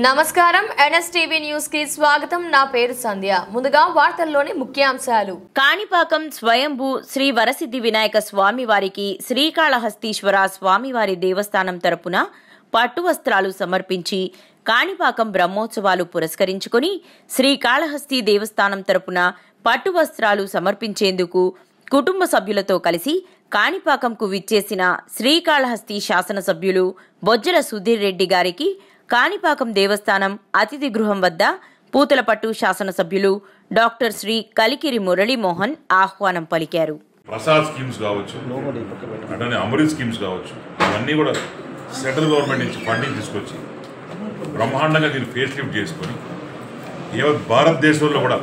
నమస్కారం NSTV news కి స్వాగతం. నా పేరు సంధ్య. ముందుగా వార్తల్లోని ముఖ్యాంశాలు. కాణిపాకం స్వయంభూ శ్రీ వరసిద్ధి వినాయక స్వామి వారికి శ్రీకాళహస్తీశ్వర స్వామివారి దేవస్థానం తరపున పట్టు వస్త్రాలు సమర్పించి కాణిపాకం బ్రహ్మోత్సవాలు పురస్కరించుకుని శ్రీకాళహస్తి దేవస్థానం తరపున పట్టు వస్త్రాలు సమర్పించేందుకు కుటుంబ సభ్యులతో కలిసి కాణిపాకంకు విచ్చేసిన శ్రీకాళహస్తి శాసనసభ్యులు బొజ్జల సుధీర్ రెడ్డి గారికి కాణిపాకం దేవస్థానం అతిథి గృహం వద్ద పూతలపట్టు శాసనసభ్యులు డాక్టర్ శ్రీ కలికిరి మురళీమోహన్ ఆహ్వానం పలికారు. ప్రసాద్ స్కీమ్స్ కావచ్చు, అట్లనే అమృత్ స్కీమ్స్ కావచ్చు, ఇవన్నీ కూడా సెంట్రల్ గవర్నమెంట్ నుంచి ఫండింగ్ తీసుకొచ్చి బ్రహ్మాండంగా దీన్ని ఫేస్ లిఫ్ట్ చేసుకొని భారతదేశంలో కూడా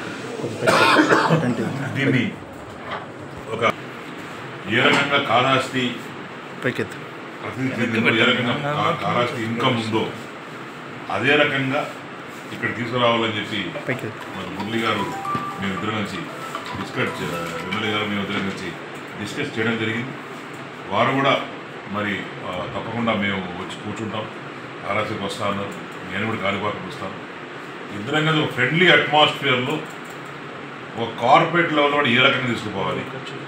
దీన్ని ఒక ఏ రకంగా కాళహస్తి ఏ రకంగా కాళహస్తి ఇన్కమ్ ఉందో అదే రకంగా ఇక్కడ తీసుకురావాలని చెప్పి మరి మురళి గారు మేమిద్దరం నుంచి ఎమ్మెల్యే గారు మేమిద్దరం నుంచి డిస్కస్ చేయడం జరిగింది. వారు కూడా మరి తప్పకుండా మేము వచ్చి కూర్చుంటాం, కాళహస్తికి వస్తా అన్నారు, నేను కూడా కాణిపాకంకి వస్తాను. ఇద్దరం కదా ఒక ఫ్రెండ్లీ అట్మాస్ఫియర్లో ఒక కార్పొరేట్ లెవెల్లో కూడా ఏ రకంగా తీసుకుపోవాలి.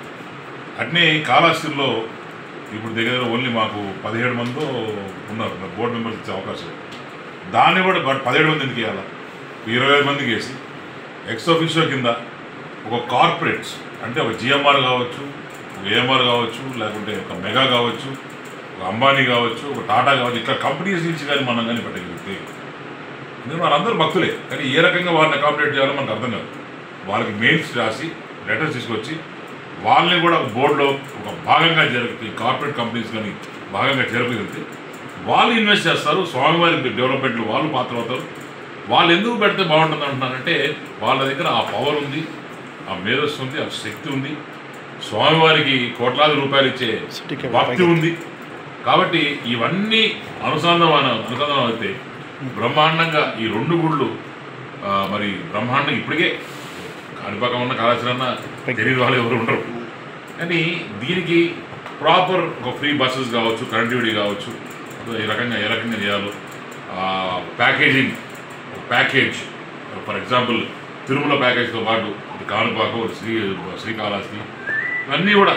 అట్నే కాళహస్తిలో ఇప్పుడు దగ్గర ఓన్లీ మాకు 17 మంది ఉన్నారు బోర్డు మెంబర్స్ ఇచ్చే అవకాశం. దాన్ని కూడా 17 మంది ఎందుకు ఇవ్వాలి, 25 మందికి వేసి ఎక్స్ ఆఫీషియో కింద ఒక కార్పొరేట్స్ అంటే ఒక జిఎంఆర్ కావచ్చు, ఒక ఏఎంఆర్ కావచ్చు, లేకుంటే ఒక మెగా కావచ్చు, ఒక అంబానీ కావచ్చు, ఒక టాటా కావచ్చు, ఇట్లా కంపెనీస్ నుంచి కానీ మనం కానీ పెట్టగలిగితే ఎందుకంటే వాళ్ళందరూ భక్తులే, కానీ ఏ రకంగా వారిని అకామిడేట్ చేయాలో మనకు అర్థం కాదు. వాళ్ళకి మెయిల్స్ రాసి లెటర్స్ తీసుకొచ్చి వాళ్ళని కూడా బోర్డులో ఒక భాగంగా జరిగితే కార్పొరేట్ కంపెనీస్ కానీ భాగంగా జరపగలిగితే వాళ్ళు ఇన్వెస్ట్ చేస్తారు, స్వామివారి డెవలప్మెంట్లో వాళ్ళు పాత్ర అవుతారు. వాళ్ళు ఎందుకు పెడితే బాగుంటుంది అంటున్నారంటే వాళ్ళ దగ్గర ఆ పవర్ ఉంది, ఆ మేధస్సు ఉంది, ఆ శక్తి ఉంది, స్వామివారికి కోట్లాది రూపాయలు ఇచ్చే భక్తి ఉంది. కాబట్టి ఇవన్నీ అనుసంధానం అయితే బ్రహ్మాండంగా ఈ 2 గుళ్ళు మరి బ్రహ్మాండంగా ఇప్పటికే కాణిపాకం ఉన్న కాళహస్తి అన్న తెలియని వాళ్ళు ఎవరు ఉండరు. కానీ దీనికి ప్రాపర్ ఒక ఫ్రీ బస్సెస్ కావచ్చు, కనెక్టివిటీ కావచ్చు, ఏ రకంగా చేయాలో packaging package for example Tirumala ప్యాకేజ్తో పాటు కాణిపాకం శ్రీకాళహస్తి ఇవన్నీ కూడా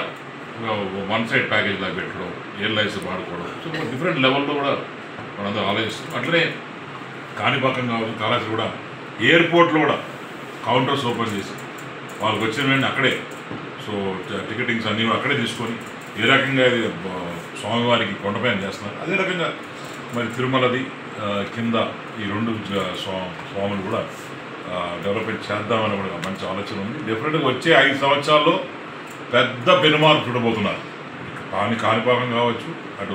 వన్ సైడ్ ప్యాకేజ్ లాగా పెట్టడం, ఎయిర్లైన్స్ వాడుకోవడం, సో డిఫరెంట్ లెవెల్లో కూడా మనందరూ ఆలోచిస్తాం. అట్లనే కాణిపాకం కావచ్చు, కాళహస్తి కూడా ఎయిర్పోర్ట్లో కూడా కౌంటర్స్ ఓపెన్ చేసి వాళ్ళకి వచ్చిన వెంటనే అక్కడే సో టికెటింగ్స్ అన్నీ అక్కడే తీసుకొని ఏ రకంగా స్వామివారికి కొండపైన చేస్తున్నారు అదే రకంగా మరి తిరుమలది కింద ఈ 2 స్వాములు కూడా డెవలప్మెంట్ చేద్దామని కూడా మంచి ఆలోచన ఉంది. డెఫినెట్గా వచ్చే 5 సంవత్సరాల్లో పెద్ద పెనుమార్పు చూడబోతున్నారు. కాణిపాకం కావచ్చు, అటు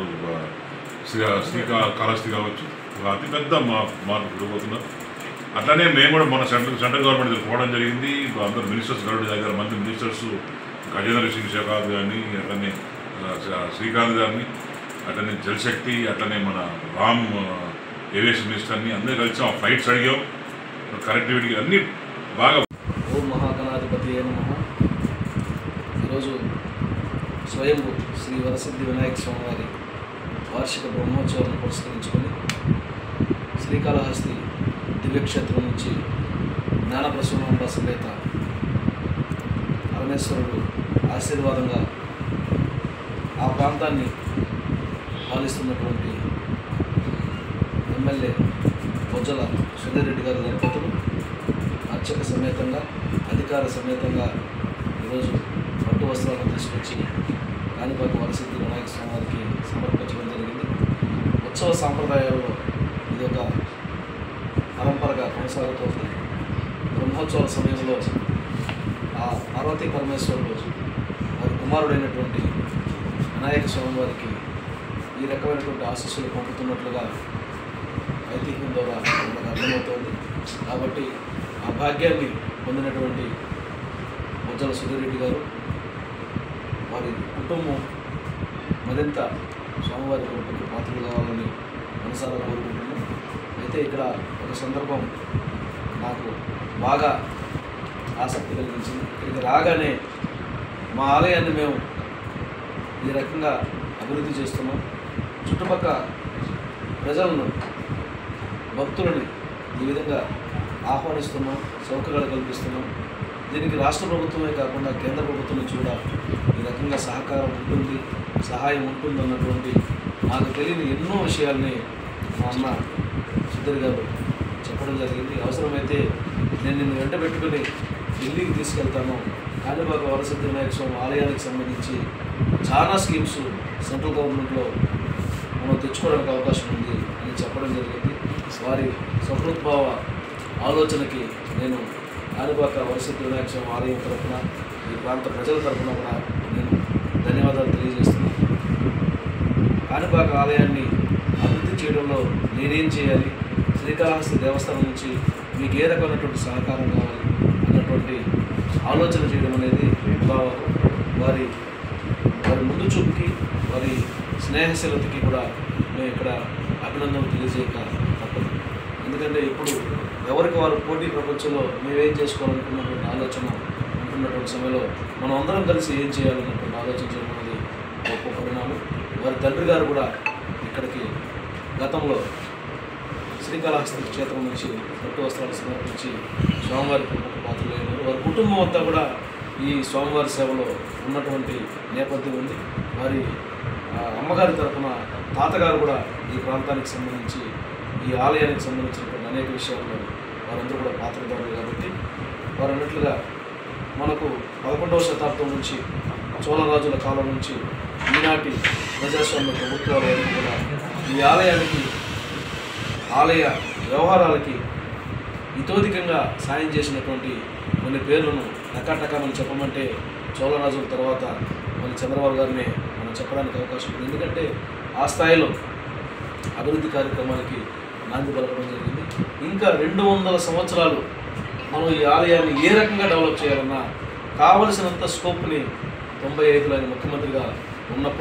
శ్రీకాళహస్తి కావచ్చు, అతిపెద్ద మార్పు చూడబోతున్నారు. అట్లనే మేము కూడా మన సెంట్రల్ గవర్నమెంట్ దగ్గర పోవడం జరిగింది. అందరూ మినిస్టర్స్ దగ్గర మంత్రి మినిస్టర్స్ గజేంద్ర సింగ్ షెకావత్ గారిని, అట్లనే శ్రీకాంత్ గారిని, అట్లనే జలశక్తి, అట్లనే మన రామ్ ఏవియేషన్ మినిస్టర్ని అందరూ కలిసి ఆ ఫ్లైట్స్ అడిగాం, కనెక్టివిటీ అన్నీ బాగా. ఓం మహాగణాధిపతి నమః. ఈరోజు స్వయంభూ శ్రీ వరసిద్ధి వినాయక స్వామివారి వార్షిక బ్రహ్మోత్సవాలను పురస్కరించుకొని శ్రీకాళహస్తి దివ్యక్షేత్రం నుంచి జ్ఞానప్రసూనాంబ సమేత పరమేశ్వరుడు ఆశీర్వాదంగా ఆ ప్రాంతాన్ని పాలిస్తున్నటువంటి ఎమ్మెల్యే బొజ్జల సుధీర్ రెడ్డి గారి దంపతులు అర్చక సమేతంగా అధికార సమేతంగా ఈరోజు పట్టు వస్త్రాలను తీసుకొచ్చి కాణిపాకం వరసిద్ధి వినాయక స్వామివారికి సమర్పించడం జరిగింది. ఉత్సవ సాంప్రదాయాల్లో ఇది ఒక పరంపరగా కొనసాగుతోంది. బ్రహ్మోత్సవాల సమయంలో ఆ పార్వతీ పరమేశ్వరుడు వారి కుమారుడైనటువంటి వినాయక స్వామి వారికి ఈ రకమైనటువంటి ఆశీస్సులు పంపుతున్నట్లుగా ఐతిహ్యం ద్వారా మనకు అర్థమవుతోంది. కాబట్టి ఆ భాగ్యాన్ని పొందినటువంటి బొజ్జల సుధీర్ రెడ్డి గారు వారి కుటుంబం మరింత స్వామివారి కృపకి పాత్రలు కావాలని మనసారా కోరుకుంటున్నాం. అయితే ఇక్కడ ఒక సందర్భం నాకు బాగా ఆసక్తి కలిగించింది. ఇక్కడికి రాగానే మా ఆలయాన్ని మేము ఈ రకంగా అభివృద్ధి చేస్తున్నాం, చుట్టుపక్కల ప్రజలను భక్తులని ఈ విధంగా ఆహ్వానిస్తున్నాం, సౌకర్యాలు కల్పిస్తున్నాం. దీనికి రాష్ట్ర ప్రభుత్వమే కాకుండా కేంద్ర ప్రభుత్వం నుంచి కూడా ఈ రకంగా సహకారం ఉంటుంది, సహాయం ఉంటుంది అన్నటువంటి నాకు తెలియని ఎన్నో విషయాల్ని మా అన్న సుధీర్ గారు చెప్పడం జరిగింది. అవసరమైతే నేను నిన్ను వెంట పెట్టుకుని ఢిల్లీకి తీసుకెళ్తాను, కాణిపాక వరసిద్ధి వినాయక స్వామి ఆలయానికి సంబంధించి చాలా స్కీమ్స్ సెంట్రల్ గవర్నమెంట్లో మనం తెచ్చుకోవడానికి అవకాశం ఉంది అని చెప్పడం జరిగింది. వారి సహృద్భావ ఆలోచనకి నేను కాణిపాక వరసిద్ధి వినాయక స్వామి ఆలయం తరఫున, ఈ ప్రాంత ప్రజల తరఫున కూడా నేను ధన్యవాదాలు తెలియజేస్తున్నాను. కాణిపాక ఆలయాన్ని అభివృద్ధి చేయడంలో నేనేం చేయాలి, శ్రీకాళహస్తి దేవస్థానం నుంచి మీకు ఏ రకమైనటువంటి సహకారం కావాలి అన్నటువంటి ఆలోచన చేయడం అనేది వారి ముందు చూపుకి, వారి స్నేహశీలతకి కూడా మేము ఇక్కడ అభినందనలు తెలియజేయక తప్పదు. ఎందుకంటే ఇప్పుడు ఎవరికి వారు పోటీ ప్రపంచంలో మేమేం చేసుకోవాలనుకున్నటువంటి ఆలోచన ఉంటున్నటువంటి సమయంలో మనం అందరం కలిసి ఏం చేయాలన్నటువంటి ఆలోచన చేయడం అనేది గొప్ప పరిణామం. వారి తండ్రి గారు కూడా ఇక్కడికి గతంలో శ్రీకాళహస్తి క్షేత్రం నుంచి పట్టు వస్త్రాలు సమర్పించి స్వామివారి ప్రముఖ పాత్రలు అయినారు. వారి కుటుంబం అంతా కూడా ఈ స్వామివారి సేవలో ఉన్నటువంటి నేపథ్యం ఉంది. వారి అమ్మగారి తరఫున తాతగారు కూడా ఈ ప్రాంతానికి సంబంధించి, ఈ ఆలయానికి సంబంధించినటువంటి అనేక విషయాల్లో వారందరూ కూడా పాత్రదారులు కాబట్టి వారు అన్నట్లుగా మనకు 11వ శతాబ్దం నుంచి చోళరాజుల కాలం నుంచి ఈనాటి ప్రజాస్వామ్య ప్రభుత్వాలు కూడా ఈ ఆలయానికి, ఆలయ వ్యవహారాలకి ఇతోధికంగా సాయం చేసినటువంటి కొన్ని పేర్లను టకాటకామని చెప్పమంటే చోళరాజుల తర్వాత మళ్ళీ చంద్రబాబు గారినే మనం చెప్పడానికి అవకాశం ఉంది. ఎందుకంటే ఆ స్థాయిలో అభివృద్ధి కార్యక్రమాలకి నాంది పలకడం జరిగింది. ఇంకా 200 సంవత్సరాలు మనం ఈ ఆలయాన్ని ఏ రకంగా డెవలప్ చేయాలన్నా కావలసినంత స్కోప్ని 95లో ఆయన ముఖ్యమంత్రిగా ఉన్నప్పుడు